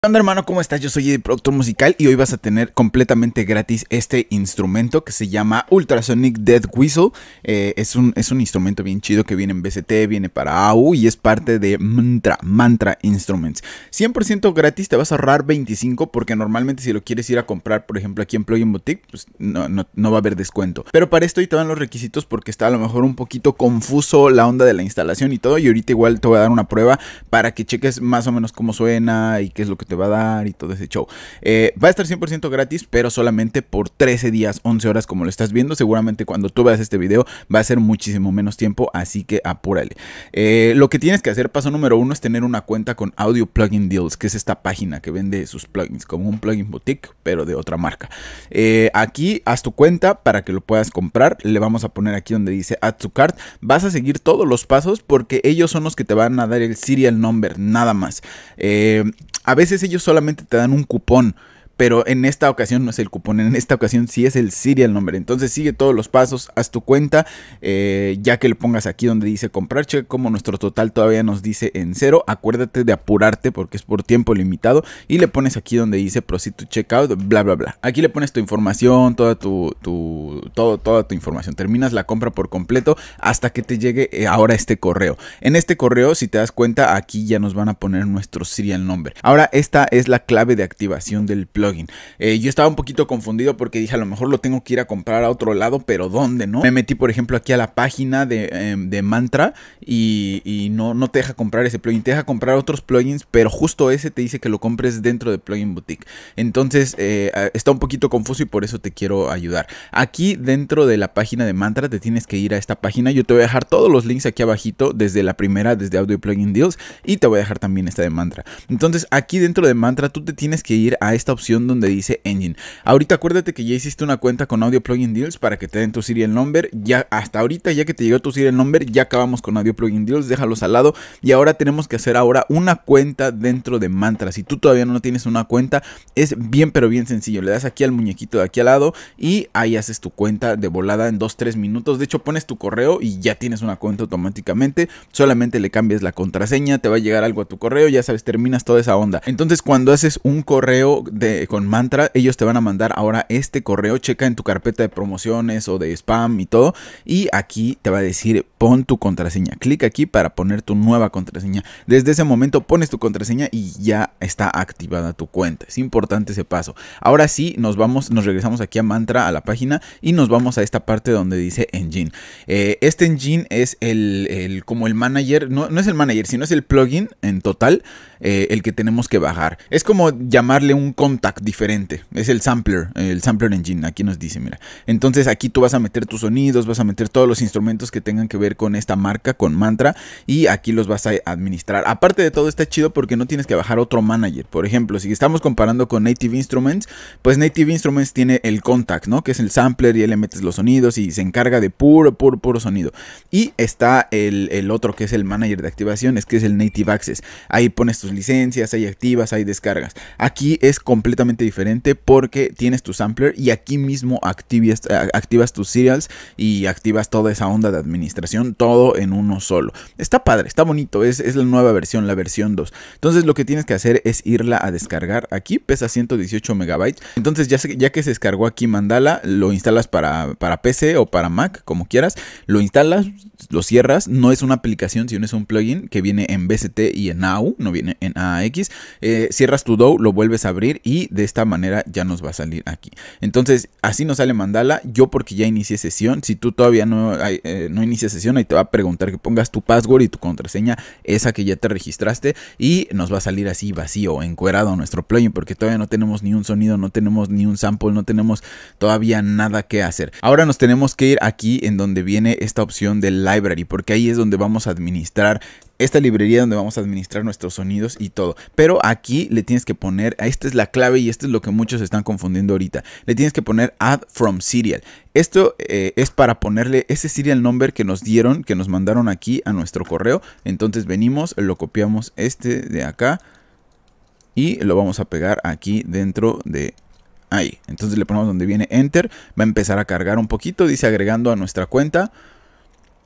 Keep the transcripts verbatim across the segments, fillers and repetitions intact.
¿Qué onda, hermano? ¿Cómo estás? Yo soy el productor musical y hoy vas a tener completamente gratis este instrumento que se llama Ultrasonic Death Whistle. Eh, es, un, es un instrumento bien chido que viene en B C T, viene para A U y es parte de Mantra, Mantra Instruments. cien por ciento gratis, te vas a ahorrar veinticinco porque normalmente si lo quieres ir a comprar, por ejemplo, aquí en Plugin Boutique, pues no, no, no va a haber descuento. Pero para esto ahí te dan los requisitos porque está a lo mejor un poquito confuso la onda de la instalación y todo. Y ahorita igual te voy a dar una prueba para que cheques más o menos cómo suena y qué es lo que te va a dar y todo ese show. Eh, va a estar cien por ciento gratis, pero solamente por trece días, once horas como lo estás viendo. Seguramente cuando tú veas este video va a ser muchísimo menos tiempo, así que apúrale. Eh, lo que tienes que hacer, paso número uno, es tener una cuenta con Audio Plugin Deals, que es esta página que vende sus plugins, como un plugin boutique, pero de otra marca. Eh, aquí haz tu cuenta para que lo puedas comprar. Le vamos a poner aquí donde dice Add to Cart. Vas a seguir todos los pasos porque ellos son los que te van a dar el serial number, nada más. Eh, a veces ellos solamente te dan un cupón, pero en esta ocasión no es el cupón, en esta ocasión sí es el serial number. Entonces sigue todos los pasos, haz tu cuenta, eh, ya que le pongas aquí donde dice comprar, cheque como nuestro total todavía nos dice en cero. Acuérdate de apurarte porque es por tiempo limitado y le pones aquí donde dice proceed to checkout, bla bla bla. Aquí le pones tu información, toda tu, tu, todo, toda tu información. Terminas la compra por completo hasta que te llegue eh, ahora este correo. En este correo, si te das cuenta, aquí ya nos van a poner nuestro serial number. Ahora esta es la clave de activación del plugin. Eh, yo estaba un poquito confundido porque dije a lo mejor lo tengo que ir a comprar a otro lado, pero ¿dónde, no? Me metí por ejemplo aquí a la página de, eh, de Mantra y, y no, no te deja comprar ese plugin, te deja comprar otros plugins, pero justo ese te dice que lo compres dentro de Plugin Boutique. Entonces eh, está un poquito confuso y por eso te quiero ayudar. Aquí dentro de la página de Mantra te tienes que ir a esta página. Yo te voy a dejar todos los links aquí abajito, desde la primera, desde Audio Plugin Deals, y te voy a dejar también esta de Mantra. Entonces aquí dentro de Mantra tú te tienes que ir a esta opción donde dice Engine. Ahorita acuérdate que ya hiciste una cuenta con Audio Plugin Deals para que te den tu serial number. Ya hasta ahorita, ya que te llegó tu serial number, ya acabamos con Audio Plugin Deals, déjalos al lado. Y ahora tenemos que hacer ahora una cuenta dentro de Mantra. Si tú todavía no tienes una cuenta, es bien pero bien sencillo. Le das aquí al muñequito de aquí al lado y ahí haces tu cuenta de volada en dos tres minutos. De hecho pones tu correo y ya tienes una cuenta automáticamente. Solamente le cambias la contraseña, te va a llegar algo a tu correo, ya sabes, terminas toda esa onda. Entonces cuando haces un correo de con Mantra, ellos te van a mandar ahora este correo. Checa en tu carpeta de promociones o de spam y todo, y aquí te va a decir pon tu contraseña. Clic aquí para poner tu nueva contraseña. Desde ese momento pones tu contraseña y ya está activada tu cuenta. Es importante ese paso. Ahora sí, nos vamos, nos regresamos aquí a Mantra, a la página, y nos vamos a esta parte donde dice Engine. Eh, este Engine es el, el como el manager, no, no es el manager, sino es el plugin en total, eh, el que tenemos que bajar. Es como llamarle un contact diferente. Es el sampler, el sampler engine, aquí nos dice, mira. Entonces aquí tú vas a meter tus sonidos, vas a meter todos los instrumentos que tengan que ver con esta marca, con Mantra, y aquí los vas a administrar. Aparte de todo está chido porque no tienes que bajar otro manager. Por ejemplo, si estamos comparando con Native Instruments, pues Native Instruments tiene el contact, ¿no? Que es el sampler y ahí le metes los sonidos y se encarga de puro, puro, puro sonido. Y está el, el otro que es el manager de activaciones, que es el Native Access. Ahí pones tus licencias, ahí activas, ahí descargas. Aquí es completamente diferente porque tienes tu sampler y aquí mismo activas, activas tus serials y activas toda esa onda de administración, todo en uno solo. Está padre, está bonito, es, es la nueva versión, la versión dos. Entonces lo que tienes que hacer es irla a descargar. Aquí pesa ciento dieciocho megabytes. Entonces ya, se, ya que se descargó aquí Mandala, lo instalas para, para P C o para Mac, como quieras. Lo instalas, lo cierras. No es una aplicación, sino es un plugin que viene en B C T y en A U, no viene en A A X. Eh, cierras tu D A W, lo vuelves a abrir y de esta manera ya nos va a salir aquí. Entonces así nos sale Mandala. Yo porque ya inicié sesión. Si tú todavía no, hay, eh, no inicias sesión, ahí te va a preguntar que pongas tu password y tu contraseña, esa que ya te registraste, y nos va a salir así vacío, encuerado nuestro plugin porque todavía no tenemos ni un sonido, no tenemos ni un sample, no tenemos todavía nada que hacer. Ahora nos tenemos que ir aquí en donde viene esta opción del library, porque ahí es donde vamos a administrar esta librería, donde vamos a administrar nuestros sonidos y todo. Pero aquí le tienes que poner, esta es la clave y esto es lo que muchos están confundiendo ahorita. Le tienes que poner add from serial. Esto eh, es para ponerle ese serial number que nos dieron, que nos mandaron aquí a nuestro correo. Entonces venimos, lo copiamos este de acá y lo vamos a pegar aquí dentro de ahí. Entonces le ponemos donde viene enter, va a empezar a cargar un poquito, dice agregando a nuestra cuenta.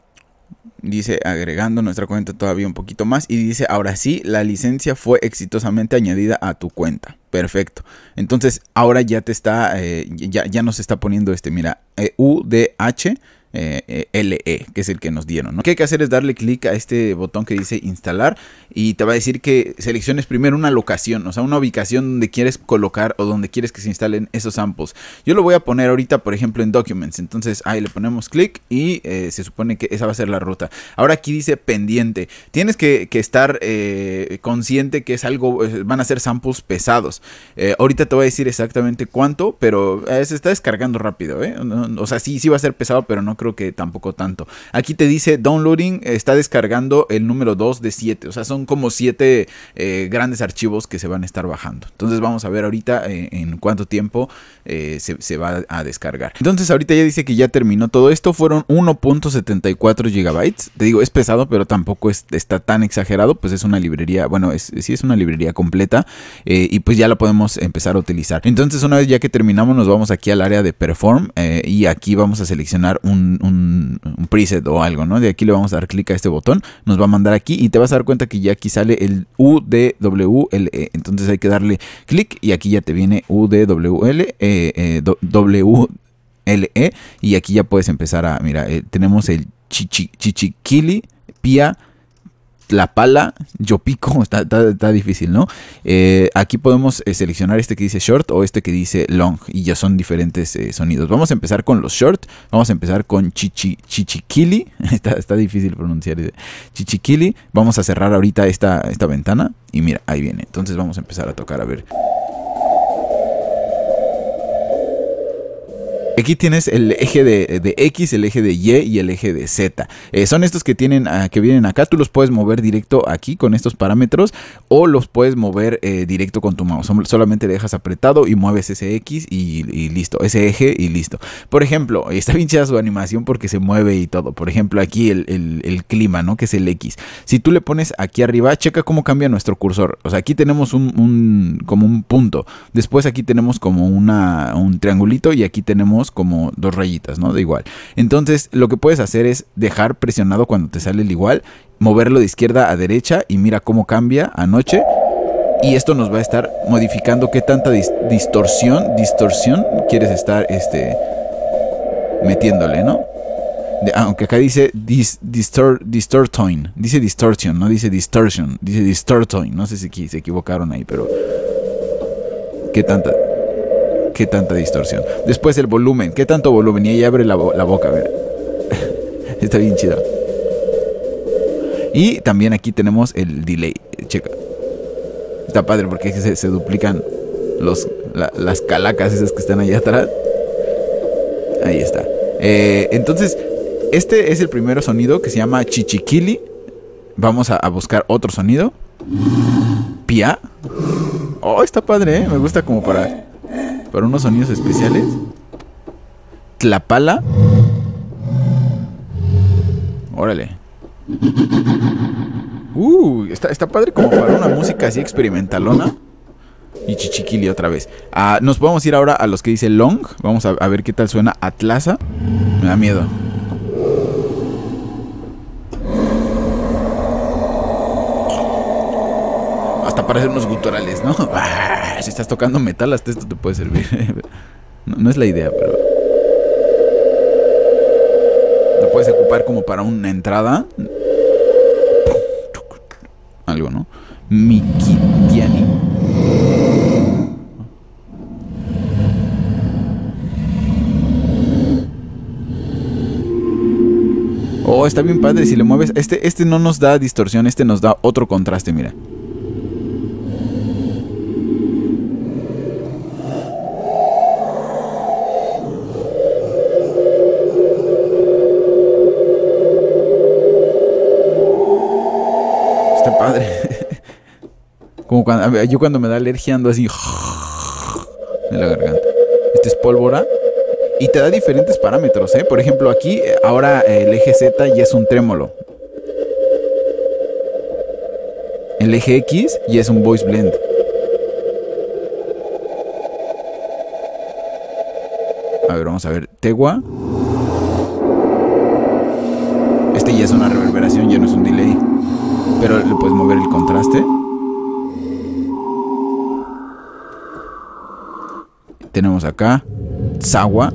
Dice agregando nuestra cuenta todavía un poquito más y dice ahora sí, la licencia fue exitosamente añadida a tu cuenta. Perfecto. Entonces ahora ya te está, eh, ya, ya nos está poniendo este, mira, eh, U D H Eh, L E, que es el que nos dieron, ¿no? Lo que hay que hacer es darle clic a este botón que dice instalar y te va a decir que selecciones primero una locación, o sea, una ubicación donde quieres colocar o donde quieres que se instalen esos samples. Yo lo voy a poner ahorita, por ejemplo, en Documents, entonces ahí le ponemos clic y eh, se supone que esa va a ser la ruta. Ahora aquí dice pendiente, tienes que, que estar eh, consciente que es algo, van a ser samples pesados. Eh, ahorita te voy a decir exactamente cuánto, pero eh, se está descargando rápido, ¿eh? O sea, sí, sí va a ser pesado, pero no creo que tampoco tanto. Aquí te dice downloading, está descargando el número dos de siete, o sea, son como siete eh, grandes archivos que se van a estar bajando. Entonces vamos a ver ahorita eh, en cuánto tiempo eh, se, se va a descargar. Entonces ahorita ya dice que ya terminó todo esto, fueron uno punto setenta y cuatro gigabytes. Te digo, es pesado, pero tampoco es, está tan exagerado, pues es una librería, bueno, es, sí es una librería completa eh, y pues ya la podemos empezar a utilizar. Entonces una vez ya que terminamos nos vamos aquí al área de Perform eh, y aquí vamos a seleccionar un Un, un preset o algo, ¿no? De aquí le vamos a dar clic a este botón, nos va a mandar aquí y te vas a dar cuenta que ya aquí sale el U D W L E, entonces hay que darle clic y aquí ya te viene U D W L E, eh, eh, W L E y aquí ya puedes empezar a, mira, eh, tenemos el chichi, chichiquili, pia, Tlapala, Yopico, está, está, está difícil, ¿no? Eh, aquí podemos eh, seleccionar este que dice short o este que dice long y ya son diferentes eh, sonidos. Vamos a empezar con los short, vamos a empezar con chichi, chichiquili, está, está difícil pronunciar ese. Chichiquili, vamos a cerrar ahorita esta, esta ventana y mira, ahí viene. Entonces vamos a empezar a tocar a ver. Aquí tienes el eje de, de X, el eje de Y y el eje de Z. Eh, son estos que tienen, uh, que vienen acá. Tú los puedes mover directo aquí con estos parámetros o los puedes mover eh, directo con tu mouse. Solamente dejas apretado y mueves ese X y, y listo. Ese eje y listo. Por ejemplo, está bien chida su animación porque se mueve y todo. Por ejemplo, aquí el, el, el clima, ¿no? Que es el X. Si tú le pones aquí arriba, checa cómo cambia nuestro cursor. O sea, aquí tenemos un, un como un punto. Después aquí tenemos como una, un triangulito y aquí tenemos como dos rayitas, ¿no? De igual. Entonces, lo que puedes hacer es dejar presionado cuando te sale el igual, moverlo de izquierda a derecha y mira cómo cambia a noche. Y esto nos va a estar modificando qué tanta dis distorsión, distorsión quieres estar este, metiéndole, ¿no? De, aunque acá dice dis, distor, distortoin, dice distortion, no dice distortion, dice distortoin. No sé si se equivocaron ahí, pero qué tanta... qué tanta distorsión. Después el volumen, qué tanto volumen. Y ahí abre la, la boca, a ver. Está bien chido. Y también aquí tenemos el delay. Checa. Está padre porque se, se duplican los, la, las calacas esas que están allá atrás. Ahí está. Eh, entonces, este es el primer sonido que se llama chichiquili. Vamos a, a buscar otro sonido. Pia. Oh, está padre, ¿eh? Me gusta como para... para unos sonidos especiales. Tlapala. Órale. Uh, está, está padre como para una música así experimentalona. Y chichiquili otra vez. Uh, nos podemos ir ahora a los que dice long. Vamos a, a ver qué tal suena Atlasa. Me da miedo. Hasta para hacer unos guturales, ¿no? Ah, si estás tocando metal, hasta esto te puede servir. No, no es la idea, pero... lo puedes ocupar como para una entrada. Algo, ¿no? Mikitiani. Oh, está bien padre si le mueves. Este, este no nos da distorsión, este nos da otro contraste, mira. Está padre. Como cuando yo cuando me da alergia ando así en la garganta. Este es pólvora. Y te da diferentes parámetros, ¿eh? Por ejemplo, aquí ahora el eje Z ya es un trémolo. El eje X ya es un voice blend. A ver, vamos a ver. Tegua. Este ya es una reverberación, ya no es un delay. Pero le puedes mover el contraste. Tenemos acá Sagwa.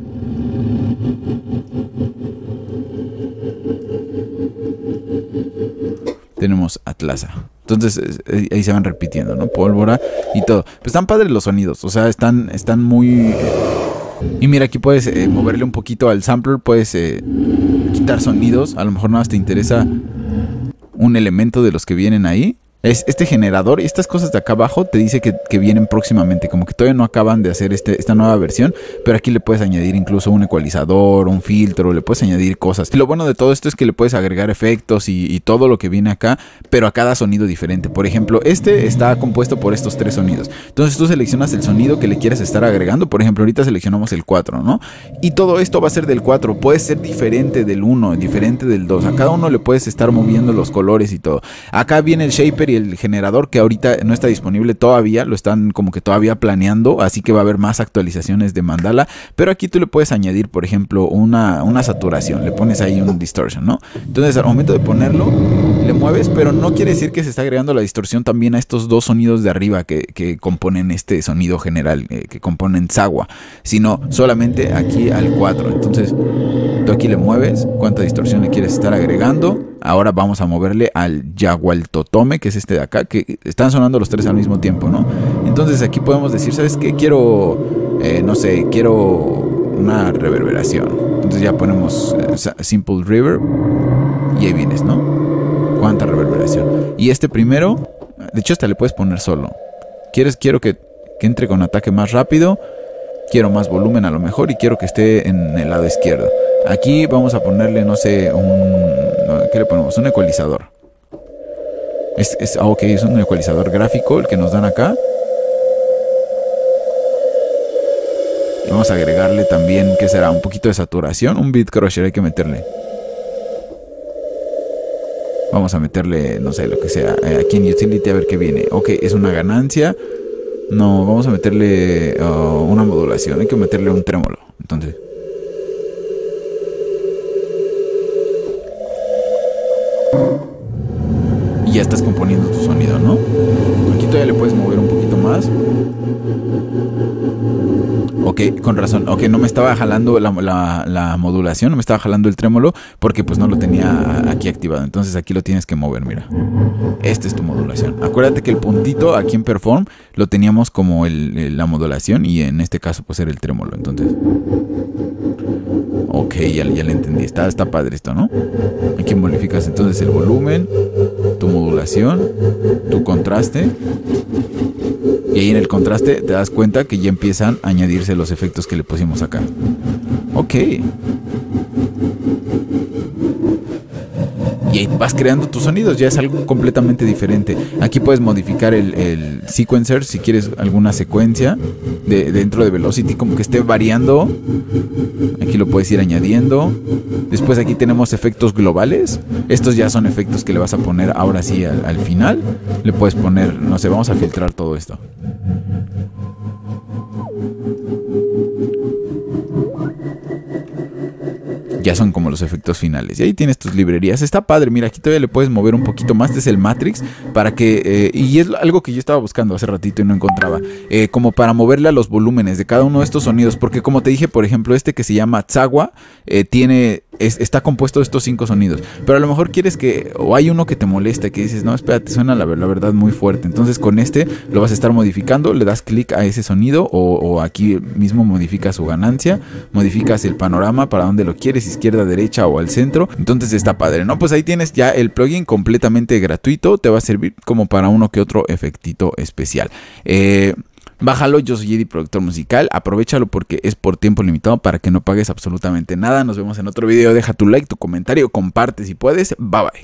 Tenemos Atlasa. Entonces ahí se van repitiendo, ¿no? Pólvora y todo. Pues están padres los sonidos. O sea, están, están muy... Y mira, aquí puedes eh, moverle un poquito al sampler. Puedes eh, quitar sonidos. A lo mejor nada más te interesa un elemento de los que vienen ahí. Es este generador y estas cosas de acá abajo te dice que, que vienen próximamente, como que todavía no acaban de hacer este, esta nueva versión, pero aquí le puedes añadir incluso un ecualizador, un filtro, le puedes añadir cosas. Y lo bueno de todo esto es que le puedes agregar efectos y, y todo lo que viene acá, pero a cada sonido diferente. Por ejemplo, este está compuesto por estos tres sonidos. Entonces tú seleccionas el sonido que le quieres estar agregando. Por ejemplo, ahorita seleccionamos el cuatro, ¿no? Y todo esto va a ser del cuatro, puede ser diferente del uno, diferente del dos. A cada uno le puedes estar moviendo los colores y todo. Acá viene el shaper y el generador, que ahorita no está disponible todavía, lo están como que todavía planeando, así que va a haber más actualizaciones de Mandala, pero aquí tú le puedes añadir, por ejemplo, una, una saturación, le pones ahí un distortion, ¿no? Entonces al momento de ponerlo, le mueves, pero no quiere decir que se está agregando la distorsión también a estos dos sonidos de arriba que, que componen este sonido general, eh, que componen Sagwa, sino solamente aquí al cuatro. Entonces tú aquí le mueves cuánta distorsión le quieres estar agregando. Ahora vamos a moverle al Yagualtotome, que es este de acá, que están sonando los tres al mismo tiempo, ¿no? Entonces aquí podemos decir, ¿sabes qué? Quiero, eh, no sé, quiero una reverberación. Entonces ya ponemos eh, Simple Reverb y ahí vienes, ¿no? ¿Cuánta reverberación? Y este primero, de hecho hasta le puedes poner solo. ¿Quieres? Quiero que, que entre con ataque más rápido. Quiero más volumen a lo mejor y quiero que esté en el lado izquierdo. Aquí vamos a ponerle, no sé, un... ¿Qué le ponemos? Un ecualizador. Es, es, ah, ok, es un ecualizador gráfico el que nos dan acá. Y vamos a agregarle también, ¿qué será? Un poquito de saturación. Un beat crusher hay que meterle. Vamos a meterle, no sé, lo que sea. Aquí en Utility a ver qué viene. Ok, es una ganancia. No, vamos a meterle uh, una modulación. Hay que meterle un trémolo. Entonces... y ya estás componiendo tu sonido, ¿no? Aquí todavía le puedes mover un poquito más. Ok, con razón. Ok, no me estaba jalando la, la, la modulación, no me estaba jalando el trémolo porque pues no lo tenía aquí activado. Entonces aquí lo tienes que mover, mira. Esta es tu modulación. Acuérdate que el puntito aquí en Perform lo teníamos como el, el, la modulación y en este caso pues era el trémolo. Entonces... ok, ya, ya le entendí. Está, está padre esto, ¿no? Aquí modificas entonces el volumen, tu modulación, tu contraste. Y ahí en el contraste te das cuenta que ya empiezan a añadirse los efectos que le pusimos acá. Ok. Y ahí vas creando tus sonidos, ya es algo completamente diferente. Aquí puedes modificar el, el sequencer si quieres alguna secuencia de, dentro de Velocity, como que esté variando. Aquí lo puedes ir añadiendo. Después aquí tenemos efectos globales. Estos ya son efectos que le vas a poner ahora sí al, al final. Le puedes poner, no sé, vamos a filtrar todo esto. Ya son como los efectos finales. Y ahí tienes tus librerías. Está padre. Mira, aquí todavía le puedes mover un poquito más. Este es el Matrix. Para que... Eh, y es algo que yo estaba buscando hace ratito y no encontraba. Eh, como para moverle a los volúmenes de cada uno de estos sonidos. Porque como te dije, por ejemplo, este que se llama Sagwa, eh, tiene... Es, está compuesto de estos cinco sonidos. Pero a lo mejor quieres que... o hay uno que te molesta, que dices, no, espérate, suena la, la verdad muy fuerte. Entonces con este lo vas a estar modificando. Le das clic a ese sonido. O, o aquí mismo modificas su ganancia. Modificas el panorama para donde lo quieres. Izquierda, derecha o al centro. Entonces está padre, ¿no? Pues ahí tienes ya el plugin completamente gratuito. Te va a servir como para uno que otro efectito especial. Eh... Bájalo, yo soy Eddie, productor musical. Aprovechalo porque es por tiempo limitado para que no pagues absolutamente nada. Nos vemos en otro video. Deja tu like, tu comentario, comparte si puedes. Bye bye.